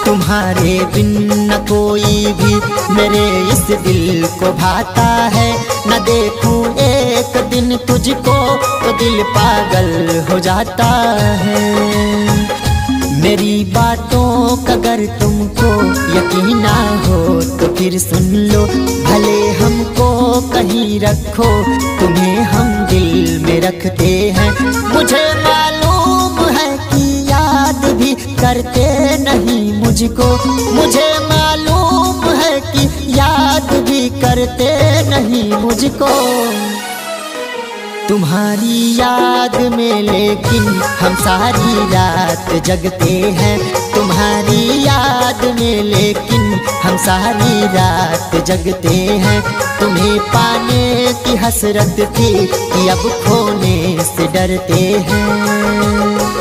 तुम्हारे बिन न कोई भी मेरे इस दिल को भाता है। न देखूं एक दिन तुझको तो दिल पागल हो जाता है। मेरी बातों का अगर तुमको यकीन ना हो तो फिर सुन लो, भले हमको कहीं रखो तुम्हें हम दिल में रखते हैं। मुझे मालूम है कि याद भी करते नहीं मुझको, मुझे मालूम है कि याद भी करते नहीं मुझको। तुम्हारी याद में लेकिन हम सारी रात जगते हैं। तुम्हारी याद में लेकिन हम सारी रात जगते हैं। तुम्हें पाने की हसरत थी कि अब खोने से डरते हैं।